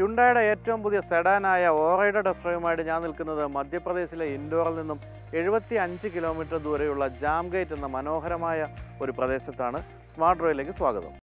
ഹ്യുണ്ടായുടെ ഏറ്റവും പുതിയ സെഡാനായ ഓറയുടെ ടെസ്റ്റ് ഡ്രൈവുമായിട്ട് ഞാൻ നിൽക്കുന്നത് മധ്യപ്രദേശിലെ ഇൻഡോറിൽ നിന്നും 75 കിലോമീറ്റർ ദൂരെയുള്ള ജാംഗേറ്റ് എന്ന മനോഹരമായ ഒരു പ്രദേശത്താണ്. സ്മാർട്ട് ഡ്രൈവിലേക്ക് സ്വാഗതം.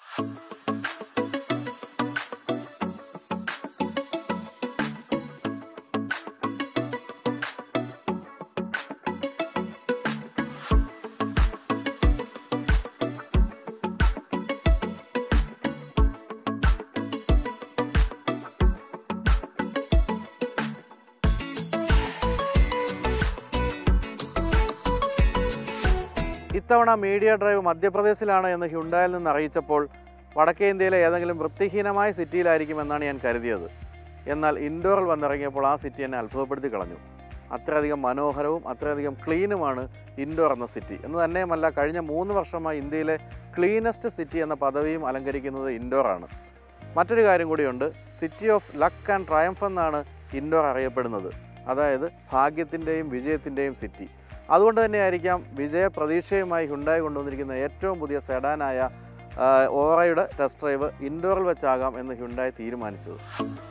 ഇത്തവണ മീഡിയ ഡ്രൈവ് മധ്യപ്രദേശിലാണ് എന്ന് ഹ്യുണ്ടായിൽ നിന്ന് അറിയിച്ചപ്പോൾ വടക്കേ ഇന്ത്യയിലെ ഏതെങ്കിലും വൃത്തിഹീനമായ സിറ്റിയിലായിരിക്കുമെന്നാണ് ഞാൻ കരുതിയത്. എന്നാൽ ഇൻഡോറിൽ വന്നിറങ്ങിയപ്പോൾ ആ സിറ്റി എന്നെ അത്ഭുതപ്പെടുത്തി കളഞ്ഞു. അത്രയധികം മനോഹരവും അത്രയധികം ക്ലീനുമാണ് ഇൻഡോർ എന്ന സിറ്റി. എന്ന് തന്നെയുമല്ല, കഴിഞ്ഞ 3 വർഷമായി ഇന്ത്യയിലെ ക്ലീനസ്റ്റ് സിറ്റി എന്ന പദവിയും അലങ്കരിക്കുന്നത് ഇൻഡോറാണ്. മറ്റൊരു കാര്യം കൂടിയുണ്ട്. City of luck and triumph എന്നാണ് ഇൻഡോർ അറിയപ്പെടുന്നത്. അതായത് ഭാഗ്യത്തിൻ്റെയും വിജയത്തിൻ്റെയും സിറ്റി. അതുകൊണ്ട് തന്നെയായിരിക്കാം വിജയ പ്രതീക്ഷയുമായി ഹ്യുണ്ടായി കൊണ്ടുവന്നിരിക്കുന്ന ഏറ്റവും പുതിയ സെഡാനായ ഓറയുടെ ടെസ്റ്റ് ഡ്രൈവ് ഇൻഡോറിൽ വെച്ചാകാം എന്ന് ഹ്യുണ്ടായി തീരുമാനിച്ചത്.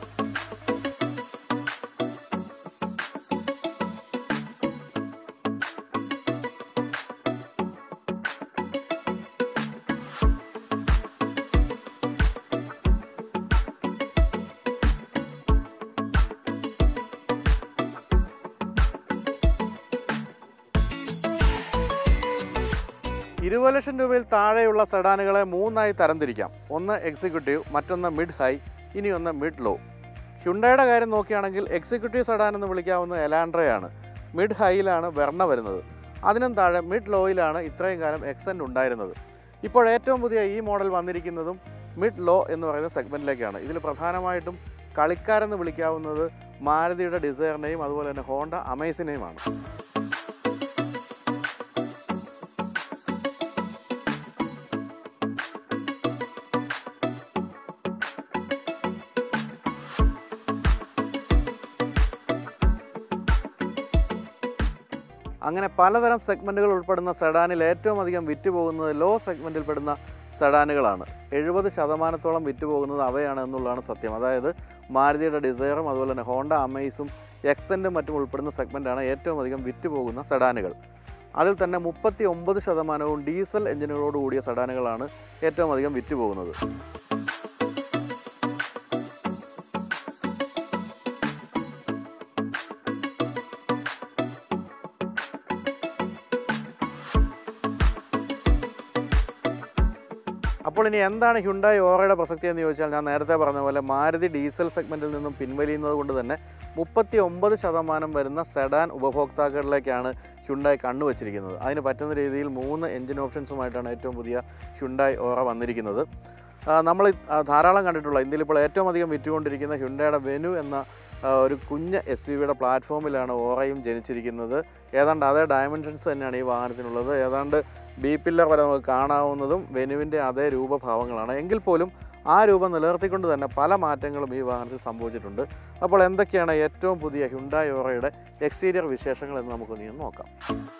₹20,00,000 താഴെയുള്ള സെഡാനുകളെ 3ആയി തരംതിരിക്കാം. ഒന്ന് എക്സിക്യൂട്ടീവ്, മറ്റൊന്ന് മിഡ് ഹൈ, ഇനിയൊന്ന് മിഡ് ലോ. ഹ്യുണ്ടായുടെ കാര്യം നോക്കുകയാണെങ്കിൽ എക്സിക്യൂട്ടീവ് സെഡാൻ എന്ന് വിളിക്കാവുന്ന എലാൻഡ്രയാണ്. മിഡ് ഹൈയിലാണ് വെർണ വരുന്നത്. അതിനും താഴെ മിഡ് ലോയിലാണ് ഇത്രയും കാലം എക്സെൻ്റ് ഉണ്ടായിരുന്നത്. ഇപ്പോൾ ഏറ്റവും പുതിയ ഈ മോഡൽ വന്നിരിക്കുന്നതും മിഡ് ലോ എന്ന് പറയുന്ന സെഗ്മെൻറ്റിലേക്കാണ്. ഇതിൽ പ്രധാനമായിട്ടും കളിക്കാരെന്ന് വിളിക്കാവുന്നത് മാരുതിയുടെ ഡിസയറിനെയും അതുപോലെ തന്നെ ഹോണ്ട അമേസിനെയുമാണ്. അങ്ങനെ പലതരം സെഗ്മെൻറ്റുകൾ ഉൾപ്പെടുന്ന സെഡാനിൽ ഏറ്റവും അധികം വിറ്റുപോകുന്നത് ലോ സെഗ്മെൻറ്റിൽ പെടുന്ന സെഡാനുകളാണ്. 70% വിറ്റുപോകുന്നത് അവയാണ് എന്നുള്ളതാണ് സത്യം. അതായത് മാരുതിയുടെ ഡിസയറും അതുപോലെ തന്നെ ഹോണ്ട അമേസും എക്സെൻറ്റും മറ്റും ഉൾപ്പെടുന്ന സെഗ്മെൻറ്റാണ് ഏറ്റവും അധികം വിറ്റുപോകുന്ന സെഡാനുകൾ. അതിൽ തന്നെ 39% ഡീസൽ എഞ്ചിനുകളോട് കൂടിയ സെഡാനുകളാണ് ഏറ്റവും അധികം വിറ്റുപോകുന്നത്. അപ്പോൾ ഇനി എന്താണ് ഹ്യുണ്ടായി ഓറയുടെ പ്രസക്തി എന്ന് ചോദിച്ചാൽ, ഞാൻ നേരത്തെ പറഞ്ഞ പോലെ മാരുതി ഡീസൽ സെഗ്മെൻറ്റിൽ നിന്നും പിൻവലിയുന്നത് കൊണ്ട് തന്നെ 39% വരുന്ന സെഡാൻ ഉപഭോക്താക്കളിലേക്കാണ് ഹ്യുണ്ടായി കണ്ണുവച്ചിരിക്കുന്നത്. അതിന് പറ്റുന്ന രീതിയിൽ 3 എഞ്ചിൻ ഓപ്ഷൻസുമായിട്ടാണ് ഏറ്റവും പുതിയ ഹ്യുണ്ടായി ഓറ വന്നിരിക്കുന്നത്. നമ്മൾ ധാരാളം കണ്ടിട്ടുള്ള ഇന്ത്യയിൽ ഇപ്പോൾ ഏറ്റവും അധികം വിറ്റുകൊണ്ടിരിക്കുന്ന ഹ്യുണ്ടായുടെ വെനു എന്ന ഒരു കുഞ്ഞ് SUVയുടെ പ്ലാറ്റ്ഫോമിലാണ് ഓറയും ജനിച്ചിരിക്കുന്നത്. ഏതാണ്ട് അതേ ഡയമെൻഷൻസ് തന്നെയാണ് ഈ വാഹനത്തിനുള്ളത്. ഏതാണ്ട് ബി പില്ലർ വരെ നമുക്ക് കാണാവുന്നതും വെനുവിൻ്റെ അതേ രൂപഭാവങ്ങളാണ്. എങ്കിൽ പോലും ആ രൂപം നിലനിർത്തിക്കൊണ്ട് തന്നെ പല മാറ്റങ്ങളും ഈ വാഹനത്തിൽ സംഭവിച്ചിട്ടുണ്ട്. അപ്പോൾ എന്തൊക്കെയാണ് ഏറ്റവും പുതിയ ഹ്യുണ്ടായി ഓറയുടെ എക്സ്റ്റീരിയർ വിശേഷങ്ങൾ എന്ന് നമുക്കൊന്ന് നോക്കാം.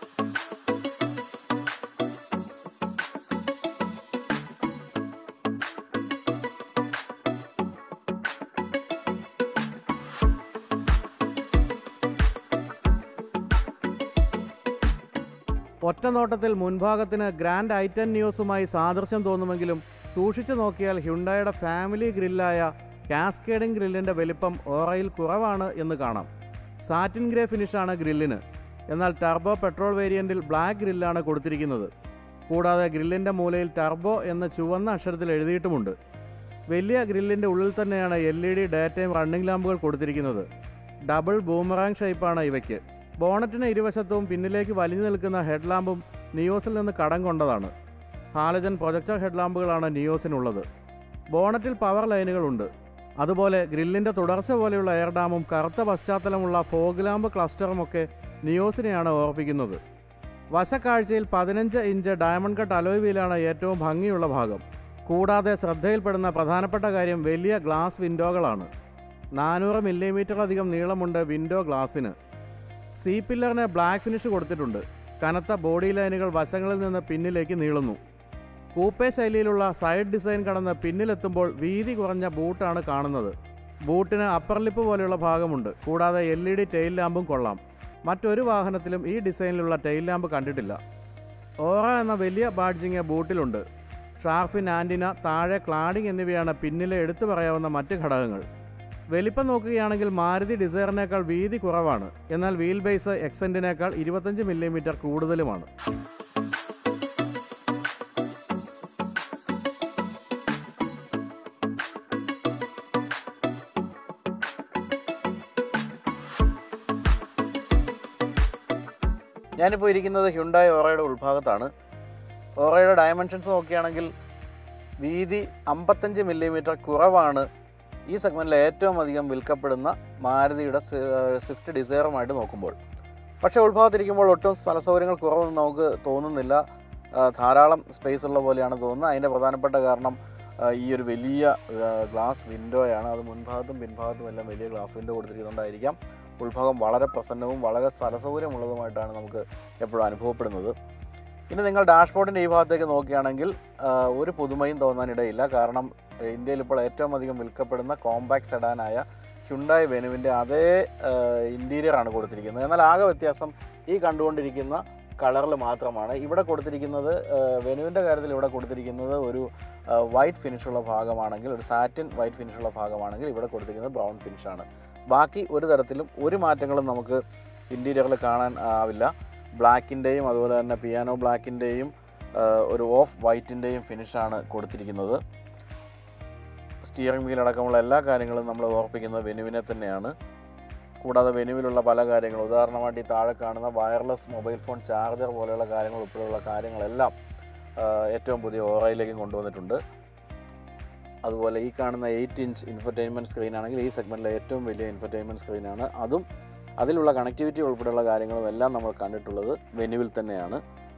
ഒറ്റ നോട്ടത്തിൽ മുൻഭാഗത്തിന് ഗ്രാൻഡ് ഐ10 ന്യൂസുമായി സാദൃശ്യം തോന്നുമെങ്കിലും സൂക്ഷിച്ചു നോക്കിയാൽ ഹ്യുണ്ടായുടെ ഫാമിലി ഗ്രില്ലായ കാസ്കേഡിംഗ് ഗ്രില്ലിൻ്റെ വലിപ്പം ഓറയിൽ കുറവാണ് എന്ന് കാണാം. സാറ്റിൻ ഗ്രേ ഫിനിഷാണ് ഗ്രില്ലിന്. എന്നാൽ ടർബോ പെട്രോൾ വേരിയൻറ്റിൽ ബ്ലാക്ക് ഗ്രില്ലാണ് കൊടുത്തിരിക്കുന്നത്. കൂടാതെ ഗ്രില്ലിൻ്റെ മൂലയിൽ ടർബോ എന്ന് ചുവന്ന അക്ഷരത്തിൽ എഴുതിയിട്ടുമുണ്ട്. വലിയ ഗ്രില്ലിൻ്റെ ഉള്ളിൽ തന്നെയാണ് LED ഡേ ടൈം റണ്ണിംഗ് ലാമ്പുകൾ കൊടുത്തിരിക്കുന്നത്. ഡബിൾ ബൂമറാങ് ഷേപ്പാണ് ഇവയ്ക്ക്. ബോണറ്റിന് ഇരുവശത്തും പിന്നിലേക്ക് വലിഞ്ഞു നിൽക്കുന്ന ഹെഡ്ലാമ്പും നിയോസിൽ നിന്ന് കടം കൊണ്ടതാണ്. ഹാലജൻ പ്രൊജക്ടർ ഹെഡ്ലാമ്പുകളാണ് നിയോസിനുള്ളത്. ബോണറ്റിൽ പവർ ലൈനുകളുണ്ട്. അതുപോലെ ഗ്രില്ലിൻ്റെ തുടർച്ച പോലെയുള്ള എയർ ഡാമും കറുത്ത പശ്ചാത്തലമുള്ള ഫോഗ് ലാമ്പ് ക്ലസ്റ്ററുമൊക്കെ നിയോസിനെയാണ് ഓർപ്പിക്കുന്നത്. വശക്കാഴ്ചയിൽ 15 ഇഞ്ച് ഡയമണ്ട് കട്ട് അലോയ് വീലാണ് ഏറ്റവും ഭംഗിയുള്ള ഭാഗം. കൂടാതെ ശ്രദ്ധയിൽപ്പെടുന്ന പ്രധാനപ്പെട്ട കാര്യം വലിയ ഗ്ലാസ് വിൻഡോകളാണ്. 400 മില്ലിമീറ്ററിലധികം നീളമുണ്ട് വിൻഡോ ഗ്ലാസിന്. സി പില്ലറിന് ബ്ലാക്ക് ഫിനിഷ് കൊടുത്തിട്ടുണ്ട്. കനത്ത ബോഡി ലൈനുകൾ വശങ്ങളിൽ നിന്ന് പിന്നിലേക്ക് നീളുന്നു. കൂപ്പേ ശൈലിയിലുള്ള സൈഡ് ഡിസൈൻ കടന്ന് പിന്നിലെത്തുമ്പോൾ വീതി കുറഞ്ഞ ബൂട്ടാണ് കാണുന്നത്. ബൂട്ടിന് അപ്പർ ലിപ്പ് പോലെയുള്ള ഭാഗമുണ്ട്. കൂടാതെ LED ടെയിൽ ലാമ്പും കൊള്ളാം. മറ്റൊരു വാഹനത്തിലും ഈ ഡിസൈനിലുള്ള ടെയിൽ ലാമ്പ് കണ്ടിട്ടില്ല. ഓറ എന്ന വലിയ ബാഡ്ജിങ് ബൂട്ടിലുണ്ട്. ഷാർഫിൻ ആൻറ്റിന, താഴെ ക്ലാഡിംഗ് എന്നിവയാണ് പിന്നിലെ എടുത്തു പറയാവുന്ന മറ്റ് ഘടകങ്ങൾ. വലിപ്പം നോക്കുകയാണെങ്കിൽ മാരുതി ഡിസയറിനേക്കാൾ വീതി കുറവാണ്. എന്നാൽ വീൽ ബേസ് എക്സെൻറ്റിനേക്കാൾ 25 മില്ലിമീറ്റർ കൂടുതലുമാണ്. ഞാനിപ്പോൾ ഇരിക്കുന്നത് ഹ്യുണ്ടായി ഓറയുടെ ഉൾഭാഗത്താണ്. ഓറയുടെ ഡയമെൻഷൻസ് നോക്കുകയാണെങ്കിൽ വീതി 55 മില്ലിമീറ്റർ കുറവാണ് ഈ സെഗ്മെൻറ്റിൽ ഏറ്റവും അധികം വിൽക്കപ്പെടുന്ന മാരുതിയുടെ സ്വിഫ്റ്റ് ഡിസയറുമായിട്ട് നോക്കുമ്പോൾ. പക്ഷേ ഉൾഭാഗത്തിരിക്കുമ്പോൾ ഒട്ടും സ്ഥലസൗകര്യങ്ങൾ കുറവൊന്നും നമുക്ക് തോന്നുന്നില്ല. ധാരാളം സ്പേസ് ഉള്ള പോലെയാണ് തോന്നുന്നത്. അതിൻ്റെ പ്രധാനപ്പെട്ട കാരണം ഈ ഒരു വലിയ ഗ്ലാസ് വിൻഡോയാണ്. അത് മുൻഭാഗത്തും പിൻഭാഗത്തും എല്ലാം വലിയ ഗ്ലാസ് വിൻഡോ കൊടുത്തിരിക്കുന്നുണ്ടായിരിക്കാം. ഉൾഭാഗം വളരെ പ്രസന്നവും വളരെ സ്ഥലസൗകര്യമുള്ളതുമായിട്ടാണ് നമുക്ക് എപ്പോഴും അനുഭവപ്പെടുന്നത്. ഇനി നിങ്ങൾ ഡാഷ്ബോർഡിൻ്റെ ഈ ഭാഗത്തേക്ക് നോക്കുകയാണെങ്കിൽ ഒരു പുതുമയും തോന്നാനിടയില്ല. കാരണം ഇന്ത്യയിൽ ഇപ്പോൾ ഏറ്റവും അധികം വിൽക്കപ്പെടുന്ന കോമ്പാക്ട് സെഡാനായ ഹ്യുണ്ടായി വെനുവിൻ്റെ അതേ ഇൻറ്റീരിയറാണ് കൊടുത്തിരിക്കുന്നത്. എന്നാൽ ആകെ വ്യത്യാസം ഈ കണ്ടുകൊണ്ടിരിക്കുന്ന കളറിൽ മാത്രമാണ്. ഇവിടെ കൊടുത്തിരിക്കുന്നത് വെനുവിൻ്റെ കാര്യത്തിൽ ഇവിടെ കൊടുത്തിരിക്കുന്നത് ഒരു വൈറ്റ് ഫിനിഷുള്ള ഭാഗമാണെങ്കിൽ, ഒരു സാറ്റിൻ വൈറ്റ് ഫിനിഷുള്ള ഭാഗമാണെങ്കിൽ ഇവിടെ കൊടുത്തിരിക്കുന്നത് ബ്രൗൺ ഫിനിഷാണ്. ബാക്കി ഒരു തരത്തിലും ഒരു മാറ്റങ്ങളും നമുക്ക് ഇൻറ്റീരിയറിൽ കാണാൻ ആവില്ല. ബ്ലാക്കിൻ്റെയും അതുപോലെ തന്നെ പിയാനോ ബ്ലാക്കിൻ്റെയും ഒരു ഓഫ് വൈറ്റിൻ്റെയും ഫിനിഷാണ് കൊടുത്തിരിക്കുന്നത്. സ്റ്റിയറിംഗ് വീൽ അടക്കമുള്ള എല്ലാ കാര്യങ്ങളും നമ്മൾ ഓർപ്പിക്കുന്നത് വെനുവിനെ തന്നെയാണ്. കൂടാതെ വെനുവിലുള്ള പല കാര്യങ്ങളും, ഉദാഹരണമായിട്ട് ഈ താഴെ കാണുന്ന വയർലെസ് മൊബൈൽ ഫോൺ ചാർജർ പോലെയുള്ള കാര്യങ്ങൾ ഉൾപ്പെടെയുള്ള കാര്യങ്ങളെല്ലാം ഏറ്റവും പുതിയ ഓറയിലേക്ക് കൊണ്ടുവന്നിട്ടുണ്ട്. അതുപോലെ ഈ കാണുന്ന 8 ഇഞ്ച് ഇൻഫർടൈൻമെൻറ്റ് സ്ക്രീൻ ആണെങ്കിൽ ഈ സെഗ്മെൻറ്റിലെ ഏറ്റവും വലിയ ഇൻഫർടൈൻമെൻറ്റ് സ്ക്രീനാണ്. അതും അതിലുള്ള കണക്ടിവിറ്റി ഉൾപ്പെടെയുള്ള കാര്യങ്ങളും എല്ലാം നമ്മൾ കണ്ടിട്ടുള്ളത് വെനുവിൽ തന്നെയാണ്.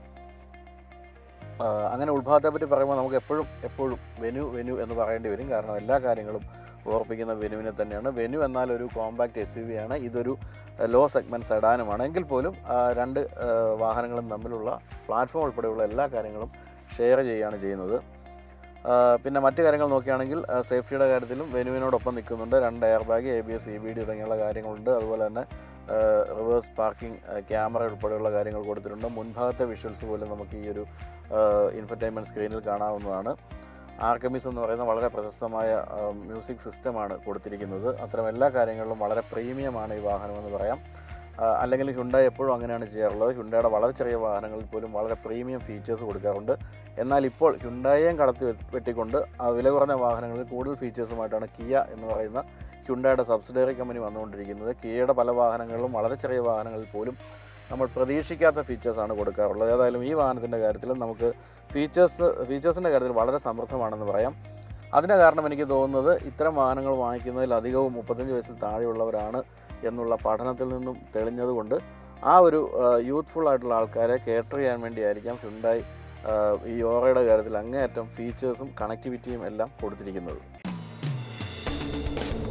അങ്ങനെ ഉൾഭാഗത്തെപ്പറ്റി പറയുമ്പോൾ നമുക്ക് എപ്പോഴും വെനു എന്ന് പറയേണ്ടി വരും. കാരണം എല്ലാ കാര്യങ്ങളും ഓർപ്പിക്കുന്ന വെനുവിനെ തന്നെയാണ്. വെനു എന്നാൽ ഒരു കോമ്പാക്റ്റ് SUV ആണ്. ഇതൊരു ലോ സെഗ്മെൻറ്റ് സെഡാനുമാണ്. എങ്കിൽ പോലും രണ്ട് വാഹനങ്ങളും തമ്മിലുള്ള പ്ലാറ്റ്ഫോം ഉൾപ്പെടെയുള്ള എല്ലാ കാര്യങ്ങളും ഷെയർ ചെയ്യുകയാണ് ചെയ്യുന്നത്. പിന്നെ മറ്റു കാര്യങ്ങൾ നോക്കുകയാണെങ്കിൽ സേഫ്റ്റിയുടെ കാര്യത്തിലും വെനുവിനോടൊപ്പം നിൽക്കുന്നുണ്ട്. 2 എയർ ബാഗ്, ABS, EBD തുടങ്ങിയുള്ള കാര്യങ്ങളുണ്ട്. അതുപോലെ തന്നെ റിവേഴ്സ് പാർക്കിംഗ് ക്യാമറ ഉൾപ്പെടെയുള്ള കാര്യങ്ങൾ കൊടുത്തിട്ടുണ്ട്. മുൻഭാഗത്തെ വിഷ്വൽസ് പോലും നമുക്ക് ഈ ഒരു ഇൻഫർടൈൻമെൻറ്റ് സ്ക്രീനിൽ കാണാവുന്നതാണ്. ആർക്കമിസ് എന്ന് പറയുന്ന വളരെ പ്രശസ്തമായ മ്യൂസിക് സിസ്റ്റമാണ് കൊടുത്തിരിക്കുന്നത്. അത്തരം എല്ലാ കാര്യങ്ങളിലും വളരെ പ്രീമിയമാണ് ഈ വാഹനമെന്ന് പറയാം. അല്ലെങ്കിൽ ഹ്യുണ്ടായി എപ്പോഴും അങ്ങനെയാണ് ചെയ്യാറുള്ളത്. ഹ്യുണ്ടായുടെ വളരെ ചെറിയ വാഹനങ്ങളിൽ പോലും വളരെ പ്രീമിയം ഫീച്ചേഴ്സ് കൊടുക്കാറുണ്ട്. എന്നാൽ ഇപ്പോൾ ഹ്യുണ്ടായെയും കടത്തി വെട്ടിക്കൊണ്ട് വില കുറഞ്ഞ വാഹനങ്ങളിൽ കൂടുതൽ ഫീച്ചേഴ്സുമായിട്ടാണ് കിയ എന്ന് പറയുന്ന ഹ്യുണ്ടായുടെ സബ്സിഡറി കമ്പനി വന്നുകൊണ്ടിരിക്കുന്നത്. കിയയുടെ പല വാഹനങ്ങളിലും വളരെ ചെറിയ വാഹനങ്ങളിൽ പോലും നമ്മൾ പ്രതീക്ഷിക്കാത്ത ഫീച്ചേഴ്സാണ് കൊടുക്കാറുള്ളത്. ഏതായാലും ഈ വാഹനത്തിൻ്റെ കാര്യത്തിലും നമുക്ക് ഫീച്ചേഴ്സിൻ്റെ കാര്യത്തിൽ വളരെ സമൃദ്ധമാണെന്ന് പറയാം. അതിൻ്റെ കാരണം എനിക്ക് തോന്നുന്നത് ഇത്തരം വാഹനങ്ങൾ വാങ്ങിക്കുന്നതിൽ അധികവും 35 വയസ്സിൽ താഴെയുള്ളവരാണ് എന്നുള്ള പഠനത്തിൽ നിന്നും തെളിഞ്ഞതുകൊണ്ട് ആ ഒരു യൂത്ത്ഫുൾ ആയിട്ടുള്ള ആൾക്കാരെ കേറ്റർ ചെയ്യാൻ വേണ്ടിയായിരിക്കാം ഹ്യുണ്ടായി ഈ ഓറയുടെ കാര്യത്തിൽ അങ്ങേയറ്റം ഫീച്ചേഴ്സും കണക്ടിവിറ്റിയും എല്ലാം കൊടുത്തിരിക്കുന്നത്.